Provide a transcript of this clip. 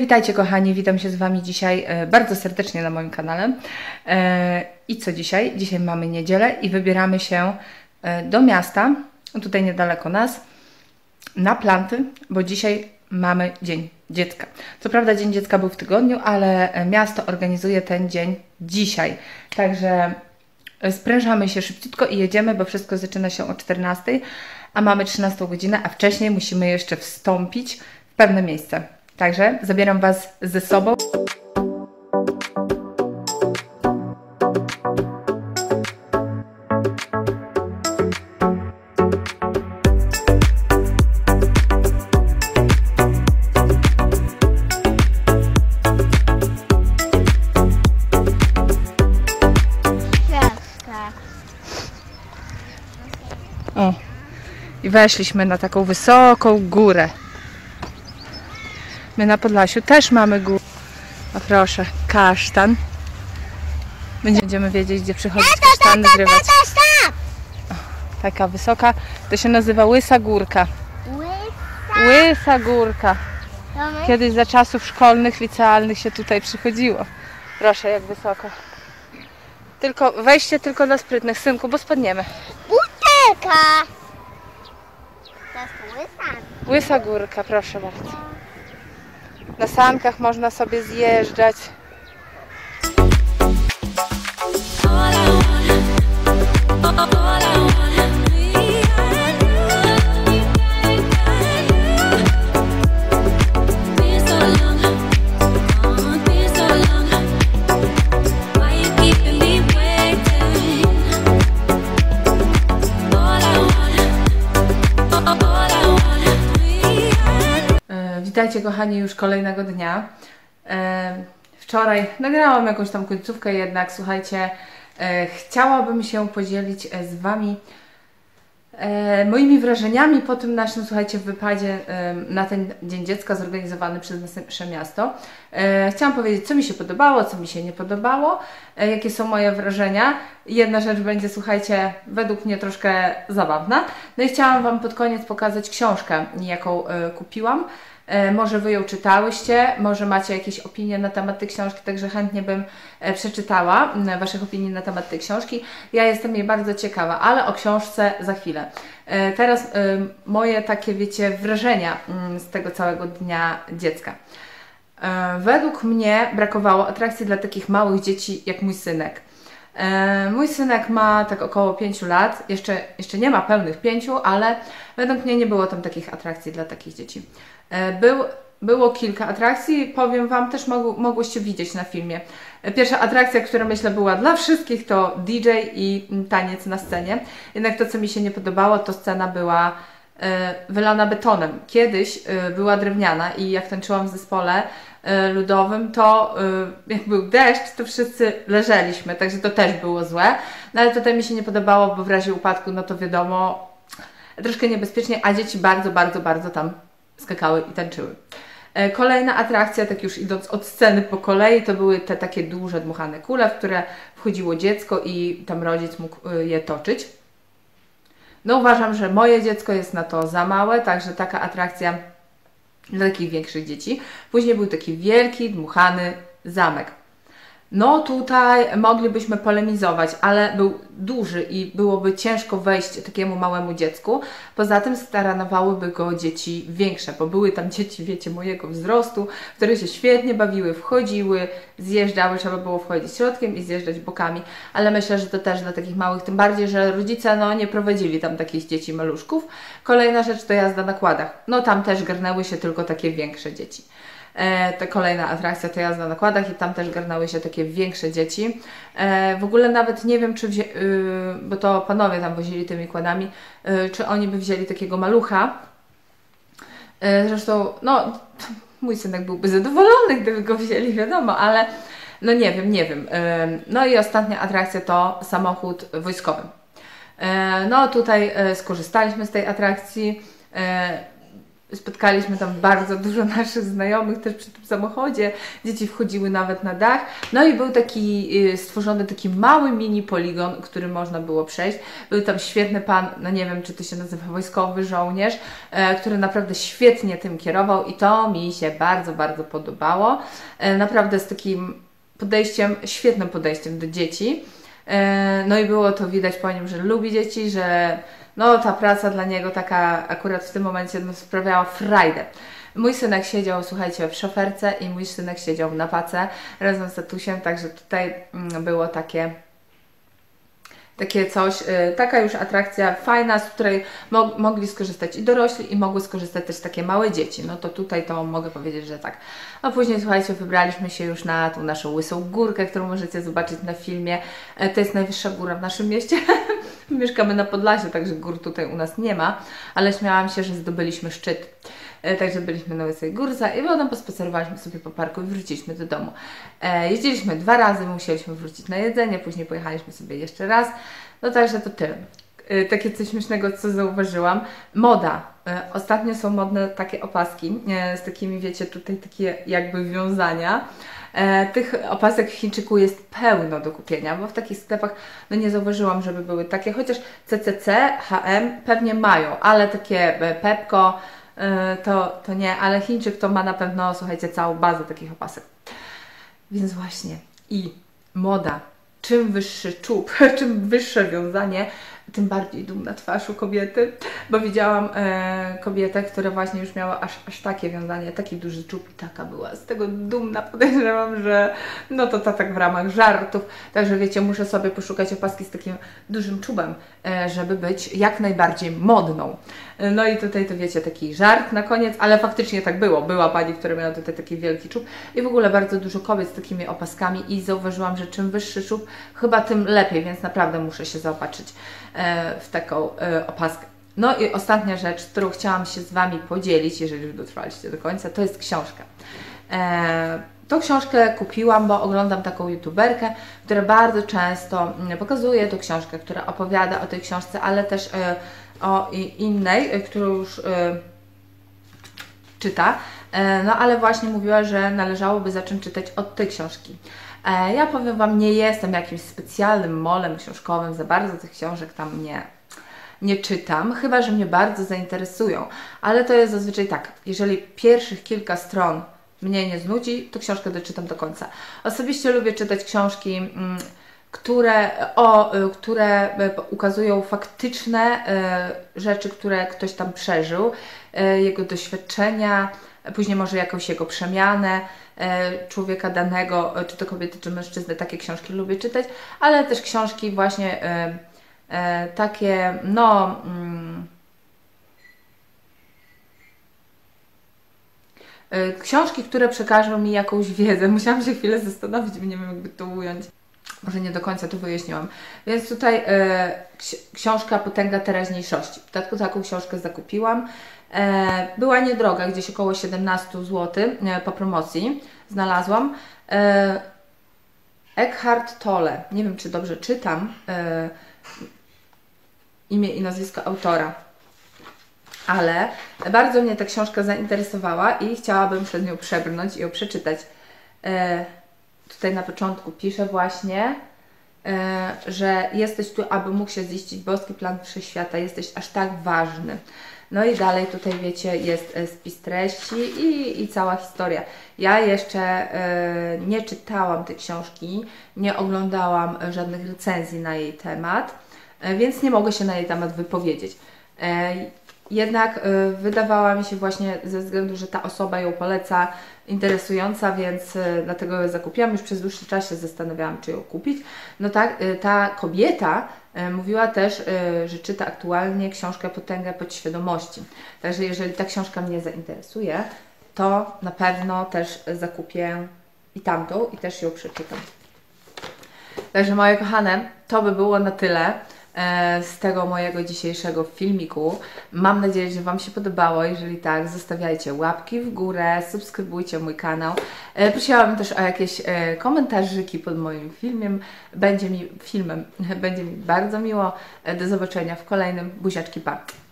Witajcie kochani, witam się z Wami dzisiaj bardzo serdecznie na moim kanale. I co dzisiaj? Dzisiaj mamy niedzielę i wybieramy się do miasta, tutaj niedaleko nas, na planty, bo dzisiaj mamy Dzień Dziecka. Co prawda Dzień Dziecka był w tygodniu, ale miasto organizuje ten dzień dzisiaj. Także sprężamy się szybciutko i jedziemy, bo wszystko zaczyna się o 14, a mamy 13 godzinę, a wcześniej musimy jeszcze wstąpić w pewne miejsce. Także zabieram Was ze sobą. O, i weszliśmy na taką wysoką górę. My na Podlasiu też mamy górę. O proszę, kasztan. Będziemy wiedzieć, gdzie przychodzić kasztany zrywać. O, taka wysoka. To się nazywa Łysa Górka. Łysa Górka. Kiedyś za czasów szkolnych, licealnych się tutaj przychodziło. Proszę, jak wysoko. Tylko wejście tylko dla sprytnych, synku, bo spadniemy. Butelka! To jest łysa. Łysa Górka, proszę bardzo. Na sankach można sobie zjeżdżać. Witajcie kochani już kolejnego dnia. Wczoraj nagrałam jakąś tam końcówkę, jednak słuchajcie, chciałabym się podzielić z Wami moimi wrażeniami po tym naszym, słuchajcie, wypadzie na ten Dzień Dziecka zorganizowany przez nasze miasto. Chciałam powiedzieć, co mi się podobało, co mi się nie podobało, jakie są moje wrażenia. Jedna rzecz będzie, słuchajcie, według mnie troszkę zabawna. No i chciałam Wam pod koniec pokazać książkę, jaką kupiłam. Może Wy ją czytałyście, może macie jakieś opinie na temat tej książki, także chętnie bym przeczytała Waszych opinii na temat tej książki. Ja jestem jej bardzo ciekawa, ale o książce za chwilę. Teraz moje takie, wiecie, wrażenia z tego całego Dnia Dziecka. Według mnie brakowało atrakcji dla takich małych dzieci jak mój synek. Mój synek ma tak około 5 lat, jeszcze nie ma pełnych 5, ale według mnie nie było tam takich atrakcji dla takich dzieci. Było kilka atrakcji, powiem Wam, też mogłyście widzieć na filmie. Pierwsza atrakcja, która myślę była dla wszystkich, to DJ i taniec na scenie. Jednak to, co mi się nie podobało, to scena była wylana betonem. Kiedyś była drewniana i jak tańczyłam w zespole ludowym, to jak był deszcz, to wszyscy leżeliśmy, także to też było złe. No ale tutaj mi się nie podobało, bo w razie upadku, no to wiadomo, troszkę niebezpiecznie, a dzieci bardzo, bardzo, bardzo tam skakały i tańczyły. Kolejna atrakcja, tak już idąc od sceny po kolei, to były te takie duże dmuchane kule, w które wchodziło dziecko i tam rodzic mógł je toczyć. No uważam, że moje dziecko jest na to za małe, także taka atrakcja dla takich większych dzieci. Później był taki wielki, dmuchany zamek. No tutaj moglibyśmy polemizować, ale był duży i byłoby ciężko wejść takiemu małemu dziecku. Poza tym staranowałyby go dzieci większe, bo były tam dzieci, wiecie, mojego wzrostu, które się świetnie bawiły, wchodziły, zjeżdżały, trzeba było wchodzić środkiem i zjeżdżać bokami, ale myślę, że to też dla takich małych, tym bardziej, że rodzice no nie prowadzili tam takich dzieci maluszków. Kolejna rzecz to jazda na kładach. No tam też garnęły się tylko takie większe dzieci. Ta kolejna atrakcja to jazda na kładach i tam też garnały się takie większe dzieci. W ogóle nawet nie wiem, czy bo to panowie tam wozili tymi kładami, czy oni by wzięli takiego malucha. Zresztą, no, mój synek byłby zadowolony, gdyby go wzięli, wiadomo, ale no nie wiem. No i ostatnia atrakcja to samochód wojskowy. No tutaj skorzystaliśmy z tej atrakcji. Spotkaliśmy tam bardzo dużo naszych znajomych też przy tym samochodzie. Dzieci wchodziły nawet na dach. No i był taki stworzony taki mały mini poligon, który można było przejść. Był tam świetny pan, no nie wiem, czy to się nazywa wojskowy żołnierz, który naprawdę świetnie tym kierował i to mi się bardzo, bardzo podobało. Naprawdę z takim podejściem, świetnym podejściem do dzieci. No i było to widać po nim, że lubi dzieci, że no ta praca dla niego taka akurat w tym momencie no, sprawiała frajdę. Mój synek siedział, słuchajcie, w szoferce i mój synek siedział na pace razem z tatusiem, także tutaj było takie coś, taka już atrakcja fajna, z której mogli skorzystać i dorośli i mogły skorzystać też takie małe dzieci. No to tutaj to mogę powiedzieć, że tak. A później, słuchajcie, wybraliśmy się już na tą naszą łysą górkę, którą możecie zobaczyć na filmie. To jest najwyższa góra w naszym mieście. Mieszkamy na Podlasiu, także gór tutaj u nas nie ma, ale śmiałam się, że zdobyliśmy szczyt. Także byliśmy na Łysej Górce i potem pospacerowaliśmy sobie po parku i wróciliśmy do domu. Jeździliśmy 2 razy, musieliśmy wrócić na jedzenie, później pojechaliśmy sobie jeszcze raz. No także to tyle. Takie coś śmiesznego, co zauważyłam. Moda. Ostatnio są modne takie opaski z takimi, wiecie, tutaj takie jakby wiązania. Tych opasek w Chińczyku jest pełno do kupienia, bo w takich sklepach no nie zauważyłam, żeby były takie, chociaż CCC, H&M pewnie mają, ale takie Pepco to nie, ale Chińczyk to ma na pewno, słuchajcie, całą bazę takich opasek. Więc właśnie i moda. Czym wyższy czub, czym wyższe wiązanie, tym bardziej dumna twarz u kobiety, bo widziałam kobietę, która właśnie już miała aż takie wiązanie, taki duży czub i taka była z tego dumna. Podejrzewam, że no to tak w ramach żartów, także wiecie, muszę sobie poszukać opaski z takim dużym czubem, żeby być jak najbardziej modną. No i tutaj to wiecie, taki żart na koniec, ale faktycznie tak było. Była pani, która miała tutaj taki wielki czub i w ogóle bardzo dużo kobiet z takimi opaskami i zauważyłam, że czym wyższy czub, chyba tym lepiej, więc naprawdę muszę się zaopatrzyć w taką opaskę. No i ostatnia rzecz, którą chciałam się z Wami podzielić, jeżeli już dotrwaliście do końca, to jest książka. Tą książkę kupiłam, bo oglądam taką youtuberkę, która bardzo często pokazuje tą książkę, która opowiada o tej książce, ale też o innej, którą już czyta. No ale właśnie mówiła, że należałoby zacząć czytać od tej książki. Ja powiem Wam, nie jestem jakimś specjalnym molem książkowym, za bardzo tych książek tam nie czytam, chyba że mnie bardzo zainteresują, ale to jest zazwyczaj tak, jeżeli pierwszych kilka stron mnie nie znudzi, to książkę doczytam do końca. Osobiście lubię czytać książki, które ukazują faktyczne rzeczy, które ktoś tam przeżył, jego doświadczenia, później może jakąś jego przemianę człowieka danego, czy to kobiety, czy mężczyzny, takie książki lubię czytać, ale też książki właśnie takie, no książki, które przekażą mi jakąś wiedzę. Musiałam się chwilę zastanowić, bo nie wiem, jakby to ująć. Może nie do końca to wyjaśniłam. Więc tutaj książka Potęga Teraźniejszości. Taką książkę zakupiłam. Była niedroga, gdzieś około 17 zł po promocji znalazłam. Eckhart Tolle. Nie wiem, czy dobrze czytam imię i nazwisko autora, ale bardzo mnie ta książka zainteresowała i chciałabym przez nią przebrnąć i ją przeczytać. Tutaj na początku pisze właśnie, że jesteś tu, aby mógł się ziścić boski plan wszechświata, jesteś aż tak ważny. No i dalej tutaj wiecie, jest spis treści i cała historia. Ja jeszcze nie czytałam tej książki, nie oglądałam żadnych recenzji na jej temat, więc nie mogę się na jej temat wypowiedzieć. Jednak wydawała mi się właśnie ze względu, że ta osoba ją poleca, interesująca, więc dlatego ją zakupiłam. Już przez dłuższy czas się zastanawiałam, czy ją kupić. No tak, ta kobieta mówiła też, że czyta aktualnie książkę Potęga Podświadomości. Także jeżeli ta książka mnie zainteresuje, to na pewno też zakupię i tamtą i też ją przeczytam. Także moje kochane, to by było na tyle z tego mojego dzisiejszego filmiku. Mam nadzieję, że Wam się podobało. Jeżeli tak, zostawiajcie łapki w górę, subskrybujcie mój kanał. Prosiłabym też o jakieś komentarzyki pod moim filmem. Będzie mi bardzo miło. Do zobaczenia w kolejnym. Buziaczki, pa!